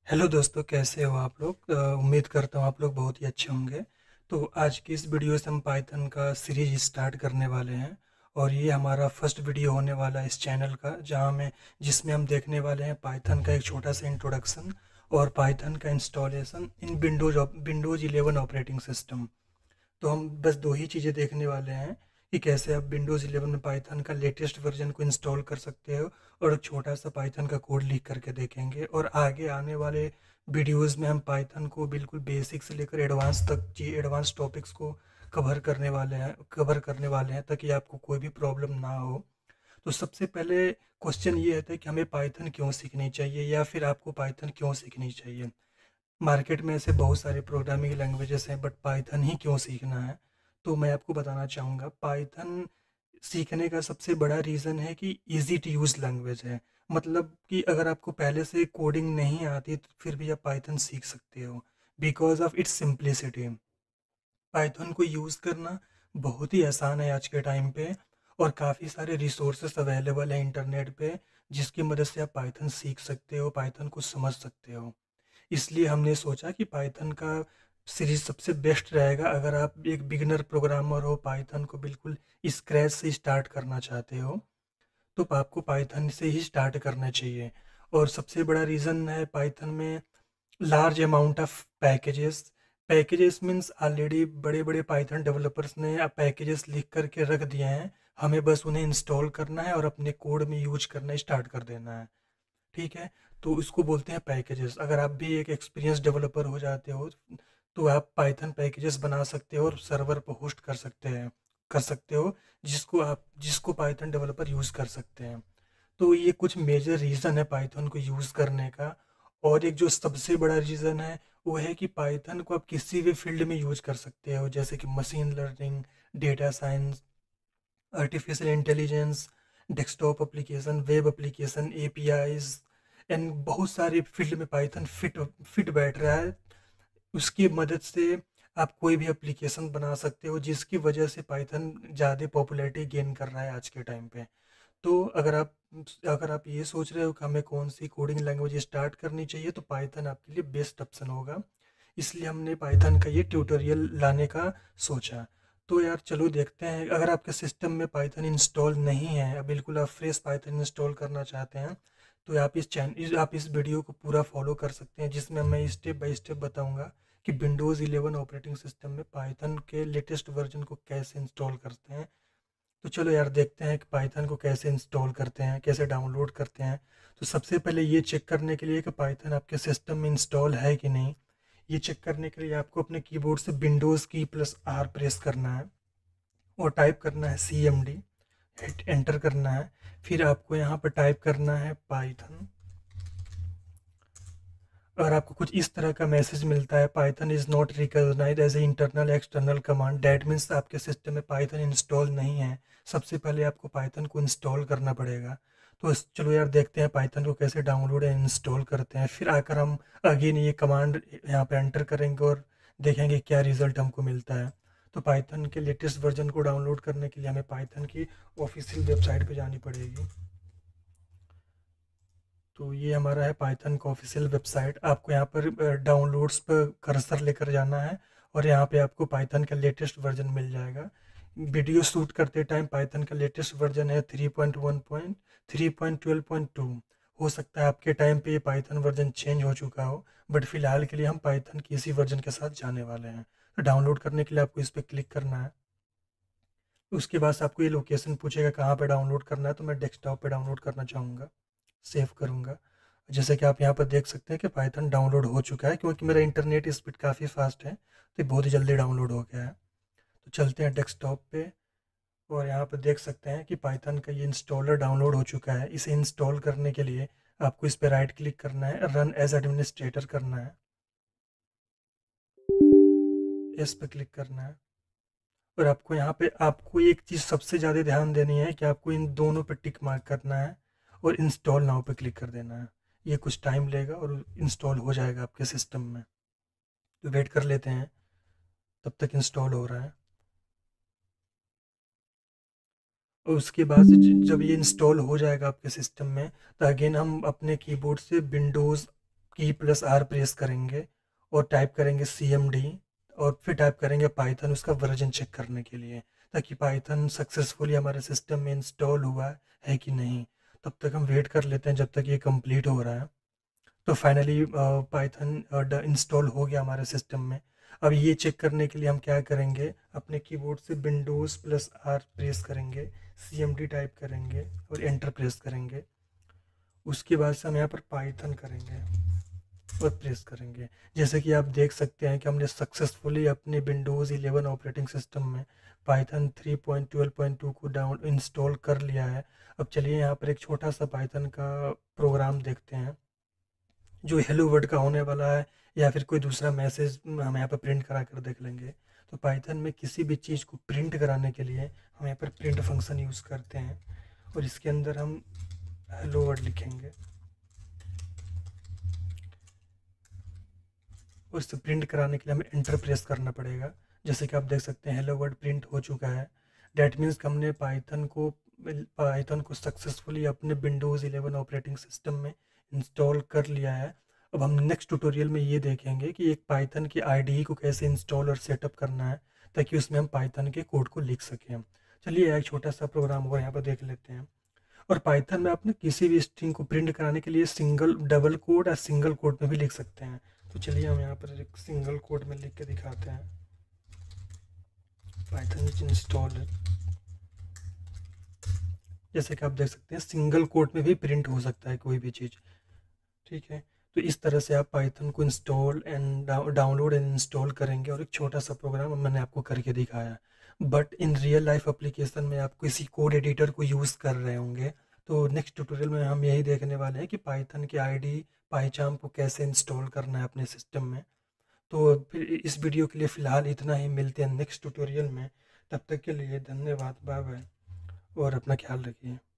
Hello दोस्तों, कैसे हो आप लोग? उम्मीद करता हूँ आप लोग बहुत ही अच्छे होंगे। तो आज की इस वीडियो से हम पाइथन का सीरीज स्टार्ट करने वाले हैं। और ये हमारा फर्स्ट वीडियो होने वाला है इस चैनल का, जिसमें हम देखने वाले हैं पाइथन का एक छोटा सा इंट्रोडक्शन और पाइथन का installation in Windows 11 operating system. तो हम बस दो ही चीज़ें देखने वाले हैं कि कैसे आप विंडोज़ 11 में पाइथन का लेटेस्ट वर्जन को इंस्टॉल कर सकते हो, और एक छोटा सा पाइथन का कोड लिख करके देखेंगे। और आगे आने वाले वीडियोस में हम पाइथन को बिल्कुल बेसिक से लेकर एडवांस तक जी एडवांस टॉपिक्स को कवर करने वाले हैं ताकि आपको कोई भी प्रॉब्लम ना हो। तो सबसे पहले क्वेश्चन ये है कि हमें पाइथन क्यों सीखनी चाहिए, या फिर आपको पाइथन क्यों सीखनी चाहिए। मार्केट में ऐसे बहुत सारे प्रोग्रामिंग लैंग्वेजेस हैं, बट पाइथन ही क्यों सीखना है। तो मैं आपको बताना चाहूँगा, पाइथन सीखने का सबसे बड़ा रीज़न है कि इजी टू यूज़ लैंग्वेज है। मतलब कि अगर आपको पहले से कोडिंग नहीं आती तो फिर भी आप पाइथन सीख सकते हो, because of its simplicity. Python को यूज़ करना बहुत ही आसान है आज के टाइम पे, और काफ़ी सारे रिसोर्सेस अवेलेबल हैं इंटरनेट पे, जिसकी मदद से आप पाइथन सीख सकते हो, पाइथन को समझ सकते हो। इसलिए हमने सोचा कि पाइथन का सीरीज सबसे बेस्ट रहेगा अगर आप एक बिगिनर प्रोग्रामर हो, पाइथन को बिल्कुल स्क्रैच से स्टार्ट करना चाहते हो, तो आपको पाइथन से ही स्टार्ट करना चाहिए। और सबसे बड़ा रीज़न है पाइथन में large amount of packages. Packages means already बड़े बड़े पाइथन डेवलपर्स ने अब पैकेजेस लिख करके रख दिए हैं, हमें बस उन्हें इंस्टॉल करना है और अपने कोड में यूज करना स्टार्ट कर देना है। ठीक है। तो इसको बोलते हैं पैकेजेस। अगर आप भी एक एक्सपीरियंस डेवलपर हो जाते हो तो आप पाइथन पैकेजेस बना सकते हो और सर्वर पर होस्ट कर सकते हो जिसको पाइथन डेवलपर यूज़ कर सकते हैं। तो ये कुछ मेजर रीज़न है पाइथन को यूज़ करने का। और एक जो सबसे बड़ा रीज़न है वो है कि पाइथन को आप किसी भी फील्ड में यूज कर सकते हो, जैसे कि machine learning, data science, artificial intelligence, desktop application, web application, APIs, and बहुत सारे फील्ड में पाइथन फिट फिट बैठ रहा है। उसकी मदद से आप कोई भी एप्लीकेशन बना सकते हो, जिसकी वजह से पाइथन ज़्यादा पॉपुलैरिटी गेन कर रहा है आज के टाइम पे। तो अगर आप ये सोच रहे हो कि हमें कौन सी कोडिंग लैंग्वेज स्टार्ट करनी चाहिए, तो पाइथन आपके लिए बेस्ट ऑप्शन होगा। इसलिए हमने पाइथन का ये ट्यूटोरियल लाने का सोचा। तो यार चलो देखते हैं, अगर आपके सिस्टम में पाइथन इंस्टॉल नहीं है, बिल्कुल आप फ्रेश पाइथन इंस्टॉल करना चाहते हैं, तो आप इस वीडियो को पूरा फॉलो कर सकते हैं, जिसमें मैं स्टेप बाय स्टेप बताऊंगा कि विंडोज़ 11 ऑपरेटिंग सिस्टम में पाइथन के लेटेस्ट वर्जन को कैसे इंस्टॉल करते हैं। तो चलो यार देखते हैं कि पाइथन को कैसे इंस्टॉल करते हैं, कैसे डाउनलोड करते हैं। तो सबसे पहले ये चेक करने के लिए कि पाइथन आपके सिस्टम में इंस्टॉल है कि नहीं, ये चेक करने के लिए आपको अपने कीबोर्ड से विंडोज़ की प्लस आर प्रेस करना है और टाइप करना है CMD, हिट एंटर करना है। फिर आपको यहाँ पर टाइप करना है पाइथन। और आपको कुछ इस तरह का मैसेज मिलता है, Python is not recognized as a internal external command. That means आपके सिस्टम में पाइथन इंस्टॉल नहीं है। सबसे पहले आपको पाइथन को इंस्टॉल करना पड़ेगा। तो चलो यार देखते हैं पाइथन को कैसे डाउनलोड एंड इंस्टॉल करते हैं, फिर आकर हम अगेन ये कमांड यहाँ पे एंटर करेंगे और देखेंगे क्या रिजल्ट हमको मिलता है। तो पाइथन के लेटेस्ट वर्जन को डाउनलोड करने के लिए हमें पाइथन की ऑफिशियल वेबसाइट पे जानी पड़ेगी। तो ये हमारा है पाइथन का ऑफिशियल वेबसाइट। आपको यहाँ पर डाउनलोड्स पर कर्सर लेकर जाना है और यहाँ पे आपको पाइथन का लेटेस्ट वर्जन मिल जाएगा। वीडियो शूट करते टाइम पाइथन का लेटेस्ट वर्जन है 3.1.3.12.2। हो सकता है आपके टाइम पे ये पाइथन वर्जन चेंज हो चुका हो, बट फिलहाल के लिए हम पाइथन की इसी वर्जन के साथ जाने वाले हैं। तो डाउनलोड करने के लिए आपको इस पर क्लिक करना है। उसके बाद से आपको ये लोकेशन पूछेगा कहाँ पे डाउनलोड करना है, तो मैं डेस्कटॉप पे डाउनलोड करना चाहूँगा, सेव करूँगा। जैसे कि आप यहाँ पर देख सकते हैं कि पाइथन डाउनलोड हो चुका है, क्योंकि मेरा इंटरनेट स्पीड काफ़ी फास्ट है तो ये बहुत ही जल्दी डाउनलोड हो गया है। तो चलते हैं डेस्कटॉप पे, और यहाँ पर देख सकते हैं कि पाइथन का ये इंस्टॉलर डाउनलोड हो चुका है। इसे इंस्टॉल करने के लिए आपको इस पर राइट क्लिक करना है, रन एज एडमिनिस्ट्रेटर करना है, इस पर क्लिक करना है। और आपको यहाँ पे आपको एक चीज़ सबसे ज़्यादा ध्यान देनी है कि आपको इन दोनों पे टिक मार्क करना है और इंस्टॉल नाउ पे क्लिक कर देना है। ये कुछ टाइम लेगा और इंस्टॉल हो जाएगा आपके सिस्टम में। तो वेट कर लेते हैं, तब तक इंस्टॉल हो रहा है। और उसके बाद से जब ये इंस्टॉल हो जाएगा आपके सिस्टम में, तो अगेन हम अपने कीबोर्ड से विंडोज़ की प्लस आर प्रेस करेंगे और टाइप करेंगे CMD और फिर टाइप करेंगे पाइथन उसका वर्जन चेक करने के लिए, ताकि पाइथन सक्सेसफुली हमारे सिस्टम में इंस्टॉल हुआ है कि नहीं। तब तक हम वेट कर लेते हैं जब तक ये कंप्लीट हो रहा है। तो फाइनली पाइथन इंस्टॉल हो गया हमारे सिस्टम में। अब ये चेक करने के लिए हम क्या करेंगे, अपने कीबोर्ड से विंडोज़ प्लस आर प्रेस करेंगे, CMD टाइप करेंगे और एंटर प्रेस करेंगे। उसके बाद से हम यहाँ पर पाइथन करेंगे और प्रेस करेंगे। जैसे कि आप देख सकते हैं कि हमने सक्सेसफुली अपने विंडोज़ 11 ऑपरेटिंग सिस्टम में पाइथन 3.12.2 को डाउन इंस्टॉल कर लिया है। अब चलिए यहाँ पर एक छोटा सा पाइथन का प्रोग्राम देखते हैं जो हेलो वर्ड का होने वाला है, या फिर कोई दूसरा मैसेज हम यहाँ पर प्रिंट करा कर देख लेंगे। तो पाइथन में किसी भी चीज़ को प्रिंट कराने के लिए हम यहाँ पर प्रिंट फंक्शन यूज़ करते हैं और इसके अंदर हम हेलो वर्ड लिखेंगे और इसे प्रिंट कराने के लिए हमें एंटर प्रेस करना पड़ेगा। जैसे कि आप देख सकते हैं हेलो वर्ड प्रिंट हो चुका है। डैट मीन्स कि हमने पाइथन को सक्सेसफुली अपने विंडोज़ 11 ऑपरेटिंग सिस्टम में इंस्टॉल कर लिया है। अब हम नेक्स्ट ट्यूटोरियल में ये देखेंगे कि एक पाइथन की IDE को कैसे इंस्टॉल और सेटअप करना है, ताकि उसमें हम पाइथन के कोड को लिख सकें। चलिए एक छोटा सा प्रोग्राम और यहाँ पर देख लेते हैं। और पाइथन में आप ना किसी भी स्ट्रिंग को प्रिंट कराने के लिए डबल कोड या सिंगल कोड में भी लिख सकते हैं। तो चलिए हम यहाँ पर एक सिंगल कोड में लिख के दिखाते हैं, पाइथन इज इंस्टॉल। जैसे कि आप देख सकते हैं सिंगल कोड में भी प्रिंट हो सकता है कोई भी चीज़। ठीक है, तो इस तरह से आप पाइथन को install and download and install करेंगे और एक छोटा सा प्रोग्राम मैंने आपको करके दिखाया। But in real life application में आप किसी कोड एडिटर को यूज़ कर रहे होंगे। तो नेक्स्ट ट्यूटोरियल में हम यही देखने वाले हैं कि पाइथन की IDE पाइचाम को कैसे इंस्टॉल करना है अपने सिस्टम में। तो फिर इस वीडियो के लिए फ़िलहाल इतना ही, मिलते हैं नेक्स्ट ट्यूटोरियल में। तब तक के लिए धन्यवाद, बाय बाय और अपना ख्याल रखिए।